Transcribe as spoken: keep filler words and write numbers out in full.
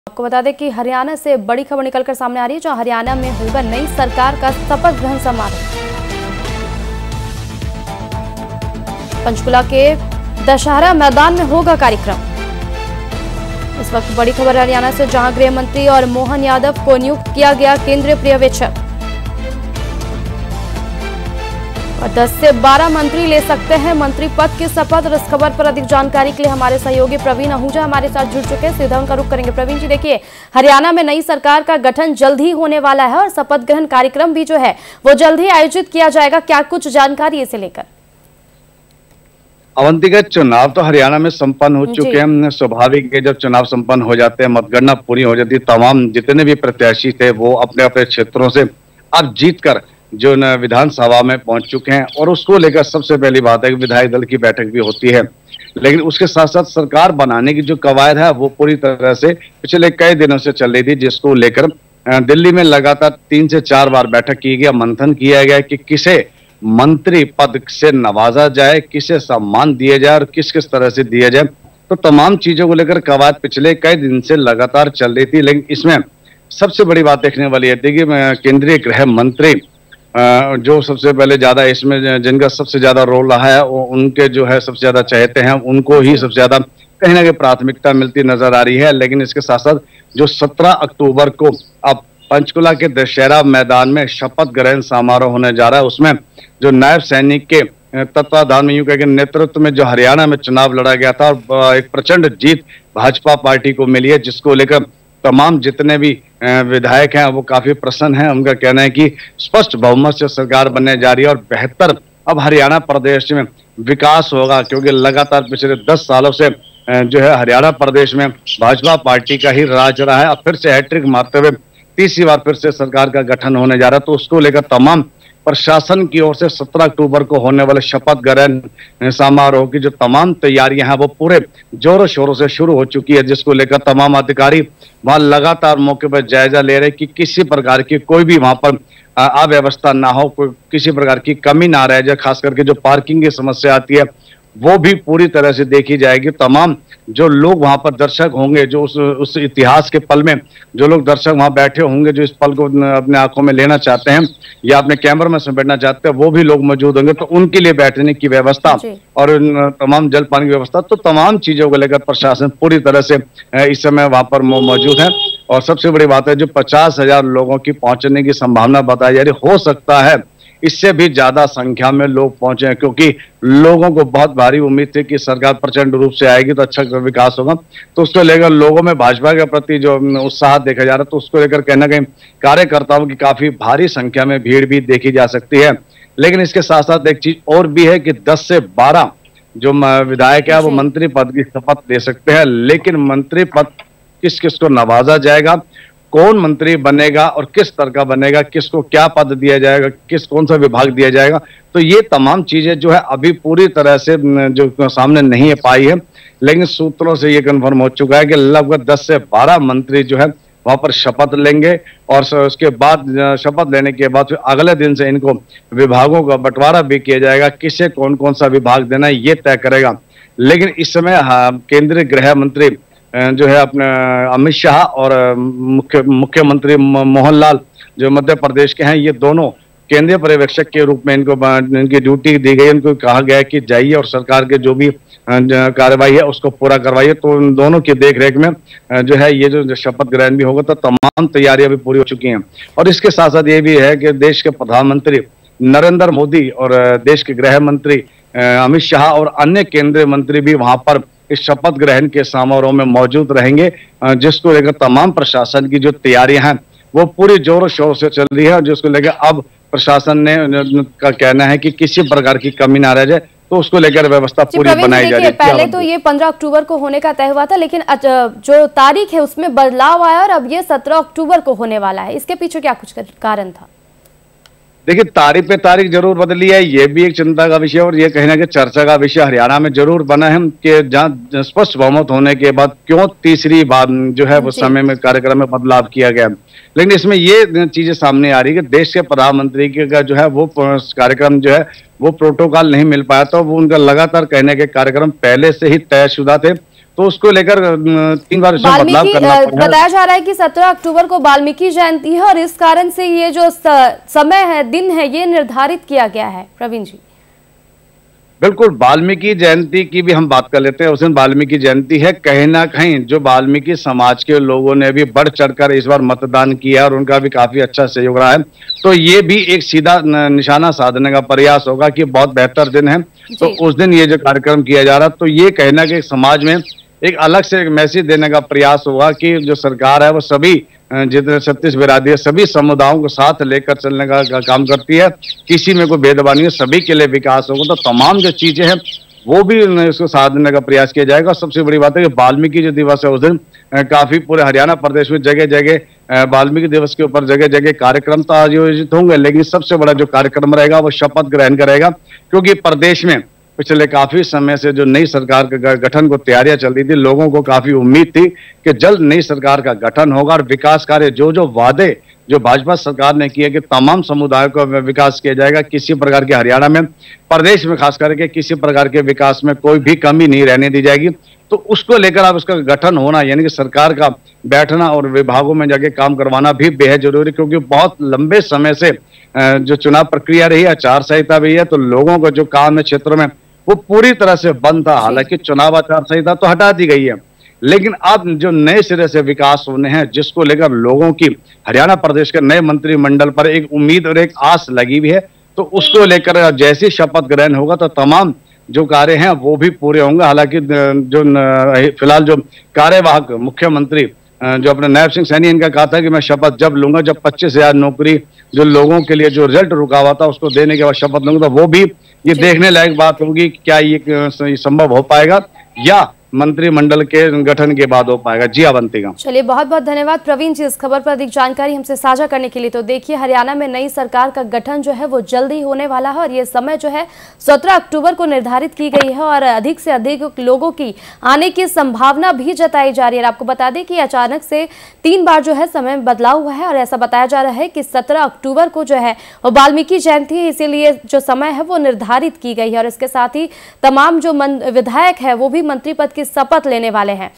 आपको बता दें कि हरियाणा से बड़ी खबर निकलकर सामने आ रही है, जहां हरियाणा में होगा नई सरकार का शपथ ग्रहण समारोह। पंचकुला के दशहरा मैदान में होगा कार्यक्रम। इस वक्त बड़ी खबर हरियाणा से, जहां गृह मंत्री और मोहन यादव को नियुक्त किया गया केंद्रीय पर्यवेक्षक। और दस से बारह मंत्री ले सकते हैं मंत्री पद की शपथ। और इस खबर पर अधिक जानकारी के लिए हमारे सहयोगी प्रवीण आहूजा हमारे साथ जुड़ चुके हैं। सीधा उनका रुख करेंगे। प्रवीण जी, देखिए, हरियाणा में नई सरकार का गठन जल्द ही होने वाला है और शपथ ग्रहण कार्यक्रम भी जो है वो जल्द ही आयोजित किया जाएगा। क्या कुछ जानकारी इसे लेकर? अवंतिका, चुनाव तो हरियाणा में संपन्न हो चुके हैं। स्वाभाविक है, जब चुनाव संपन्न हो जाते हैं, मतगणना पूरी हो जाती है, तमाम जितने भी प्रत्याशी थे वो अपने अपने क्षेत्रों से अब जीतकर जो न विधानसभा में पहुंच चुके हैं। और उसको लेकर सबसे पहली बात है कि विधायक दल की बैठक भी होती है, लेकिन उसके साथ साथ सरकार बनाने की जो कवायद है वो पूरी तरह से पिछले कई दिनों से चल रही थी, जिसको लेकर दिल्ली में लगातार तीन से चार बार बैठक की गई, मंथन किया गया कि किसे मंत्री पद से नवाजा जाए, किसे सम्मान दिया जाए और किस किस तरह से दिया जाए। तो तमाम चीजों को लेकर कवायद पिछले कई दिन से लगातार चल रही थी। लेकिन इसमें सबसे बड़ी बात देखने वाली है कि केंद्रीय गृह मंत्री जो सबसे पहले ज्यादा इसमें जिनका सबसे ज्यादा रोल रहा है, उनके जो है सबसे ज्यादा चाहते हैं, उनको ही सबसे ज्यादा कहीं ना कहीं प्राथमिकता मिलती नजर आ रही है। लेकिन इसके साथ साथ जो सत्रह अक्टूबर को अब पंचकुला के दशहरा मैदान में शपथ ग्रहण समारोह होने जा रहा है, उसमें जो नायब सैनिक के तत्वाधान में, यूं कह के नेतृत्व में जो हरियाणा में चुनाव लड़ा गया था और एक प्रचंड जीत भाजपा पार्टी को मिली है, जिसको लेकर तमाम जितने भी विधायक हैं वो काफी प्रसन्न हैं। उनका कहना है कि स्पष्ट बहुमत से सरकार बनने जा रही है और बेहतर अब हरियाणा प्रदेश में विकास होगा, क्योंकि लगातार पिछले दस सालों से जो है हरियाणा प्रदेश में भाजपा पार्टी का ही राज रहा है। अब फिर से हैट्रिक मारते हुए तीसरी बार फिर से सरकार का गठन होने जा रहा है। तो उसको लेकर तमाम प्रशासन की ओर से सत्रह अक्टूबर को होने वाले शपथ ग्रहण समारोह की जो तमाम तैयारियां हैं वो पूरे जोरों शोरों से शुरू हो चुकी है, जिसको लेकर तमाम अधिकारी वहां लगातार मौके पर जायजा ले रहे हैं कि किसी प्रकार की कोई भी वहां पर अव्यवस्था ना हो, कोई किसी प्रकार की कमी ना रह जाए। खास करके जो पार्किंग की समस्या आती है वो भी पूरी तरह से देखी जाएगी। तमाम जो लोग वहां पर दर्शक होंगे, जो उस उस इतिहास के पल में जो लोग दर्शक वहां बैठे होंगे, जो इस पल को अपने आंखों में लेना चाहते हैं या अपने कैमरे में समेटना चाहते हैं, वो भी लोग मौजूद होंगे। तो उनके लिए बैठने की व्यवस्था और तमाम जल पानी की व्यवस्था, तो तमाम चीजों को लेकर प्रशासन पूरी तरह से इस समय वहां पर मौजूद है। और सबसे बड़ी बात है, जो पचास हजार लोगों की पहुंचने की संभावना बताई जा रही, हो सकता है इससे भी ज्यादा संख्या में लोग पहुंचे हैं, क्योंकि लोगों को बहुत भारी उम्मीद थी कि सरकार प्रचंड रूप से आएगी तो अच्छा विकास होगा। तो उसको लेकर लोगों में भाजपा के प्रति जो उत्साह देखा जा रहा है, तो उसको लेकर कहीं ना कहीं कार्यकर्ताओं की काफी भारी संख्या में भीड़ भी देखी जा सकती है। लेकिन इसके साथ साथ एक चीज और भी है कि दस से बारह जो विधायक है वो मंत्री पद की शपथ ले सकते हैं, लेकिन मंत्री पद किस किस को नवाजा जाएगा, कौन मंत्री बनेगा और किस तरह का बनेगा, किसको क्या पद दिया जाएगा, किस कौन सा विभाग दिया जाएगा, तो ये तमाम चीजें जो है अभी पूरी तरह से जो सामने नहीं पाई है। लेकिन सूत्रों से ये कंफर्म हो चुका है कि लगभग दस से बारह मंत्री जो है वहां पर शपथ लेंगे और उसके बाद शपथ लेने के बाद फिर अगले दिन से इनको विभागों का बंटवारा भी किया जाएगा। किसे कौन कौन सा विभाग देना है ये तय करेगा। लेकिन इस समय हाँ, केंद्रीय गृह मंत्री जो है अपने अमित शाह और मुख्य मुख्यमंत्री मोहन लाल जो मध्य प्रदेश के हैं, ये दोनों केंद्रीय पर्यवेक्षक के रूप में इनको इनकी ड्यूटी दी गई। इनको कहा गया है कि जाइए और सरकार के जो भी कार्रवाई है उसको पूरा करवाइए। तो इन दोनों की देखरेख में जो है ये जो शपथ ग्रहण भी होगा, तो तमाम तैयारियां भी पूरी हो चुकी हैं। और इसके साथ साथ ये भी है कि देश के प्रधानमंत्री नरेंद्र मोदी और देश के गृह मंत्री अमित शाह और अन्य केंद्रीय मंत्री भी वहां पर इस शपथ ग्रहण के समारोह में मौजूद रहेंगे, जिसको लेकर तमाम प्रशासन की जो तैयारियां हैं वो पूरी जोरों शोर से चल रही है। और जिसको लेकर अब प्रशासन ने का कहना है कि किसी प्रकार की कमी ना रह जाए, तो उसको लेकर व्यवस्था पूरी बनाई जा रही है। पहले तो ये पंद्रह अक्टूबर को होने का तय हुआ था, लेकिन जो तारीख है उसमें बदलाव आया और अब ये सत्रह अक्टूबर को होने वाला है। इसके पीछे क्या कुछ कारण था? देखिए, तारीख पे तारीख जरूर बदली है, ये भी एक चिंता का विषय और ये कहीं ना कहीं चर्चा का विषय हरियाणा में जरूर बना है कि जहां स्पष्ट बहुमत होने के बाद क्यों तीसरी बार जो है वो समय में कार्यक्रम में बदलाव किया गया। लेकिन इसमें ये चीजें सामने आ रही है कि देश के प्रधानमंत्री का जो है वो कार्यक्रम जो है वो प्रोटोकॉल नहीं मिल पाया, तो वो उनका लगातार कहने के कार्यक्रम पहले से ही तयशुदा थे तो उसको लेकर अ, तीन बार इसमें बदलाव वाल्मीकि करना अ, पड़ा है। बताया जा रहा है कि सत्रह अक्टूबर को वाल्मीकि जयंती है और इस कारण से ये जो स- समय है, दिन है, ये निर्धारित किया गया है। प्रवीण जी। बिल्कुल, वाल्मीकि जयंती की भी हम बात कर लेते हैं। उस दिन वाल्मीकि जयंती है। कहीं ना कहीं जो वाल्मीकि समाज के लोगों ने भी बढ़ चढ़कर इस बार मतदान किया और उनका भी काफी अच्छा सहयोग रहा है, तो ये भी एक सीधा न- निशाना साधने का प्रयास होगा कि बहुत बेहतर दिन है, तो जी। उस दिन ये जो कार्यक्रम किया जा रहा, तो ये कहना कि समाज में एक अलग से एक मैसेज देने का प्रयास होगा कि जो सरकार है वो सभी अ, जितने छत्तीस बिरादरी है, सभी समुदायों को साथ लेकर चलने का, का काम करती है। किसी में कोई भेदभाव नहीं है, सभी के लिए विकास होगा। तो तमाम जो चीजें हैं वो भी न, इसको साथ देने का प्रयास किया जाएगा। और सबसे बड़ी बात है कि वाल्मीकि जो दिवस है उस दिन अ, काफी पूरे हरियाणा प्रदेश में जगह जगह वाल्मीकि दिवस के ऊपर जगह जगह कार्यक्रम तो आयोजित होंगे, लेकिन सबसे बड़ा जो कार्यक्रम रहेगा वो शपथ ग्रहण करेगा, क्योंकि प्रदेश में पिछले काफी समय से जो नई सरकार के ग- गठन को तैयारियां चल रही थी, लोगों को काफी उम्मीद थी कि जल्द नई सरकार का गठन होगा और विकास कार्य जो जो वादे जो भाजपा सरकार ने किए कि तमाम समुदायों का विकास किया जाएगा, किसी प्रकार के हरियाणा में, प्रदेश में खास करके किसी प्रकार के विकास में कोई भी कमी नहीं रहने दी जाएगी। तो उसको लेकर अब उसका गठन होना यानी कि सरकार का बैठना और विभागों में जाके काम करवाना भी बेहद जरूरी, क्योंकि बहुत लंबे समय से अ, जो चुनाव प्रक्रिया रही है, आचार संहिता भी है, तो लोगों को जो काम है क्षेत्रों में वो पूरी तरह से बंद था। हालांकि चुनाव आचार संहिता तो हटा दी गई है, लेकिन अब जो नए सिरे से विकास होने हैं, जिसको लेकर लोगों की हरियाणा प्रदेश के नए मंत्रिमंडल पर एक उम्मीद और एक आस लगी हुई है, तो उसको लेकर जैसे ही शपथ ग्रहण होगा तो तमाम जो कार्य हैं वो भी पूरे होंगे। हालांकि जो न- फिलहाल जो कार्यवाहक मुख्यमंत्री अ, जो अपने नायब सिंह सैनी, इनका कहा था कि मैं शपथ जब लूंगा जब पच्चीस हजार नौकरी जो लोगों के लिए जो रिजल्ट रुका हुआ था उसको देने के बाद शपथ लूंगा, तो वो भी ये देखने लायक बात होगी कि क्या ये अ, संभव हो पाएगा या मंत्रिमंडल के गठन के बाद हो पाएगा। जी अवंतिका। चलिए, बहुत बहुत धन्यवाद प्रवीण जी इस खबर पर अधिक जानकारी हमसे साझा करने के लिए। तो देखिए, हरियाणा में नई सरकार का गठन जो है वो जल्द ही होने वाला है और ये समय जो है सत्रह अक्टूबर को निर्धारित की गई है और अधिक से अधिक लोगों की आने की संभावना भी जताई जा रही है। आपको बता दें कि अचानक से तीन बार जो है समय में बदलाव हुआ है और ऐसा बताया जा रहा है कि सत्रह अक्टूबर को जो है वो वाल्मीकि जयंती है, इसीलिए जो समय है वो निर्धारित की गई है और इसके साथ ही तमाम जो विधायक है वो भी मंत्री पद की शपथ लेने वाले हैं।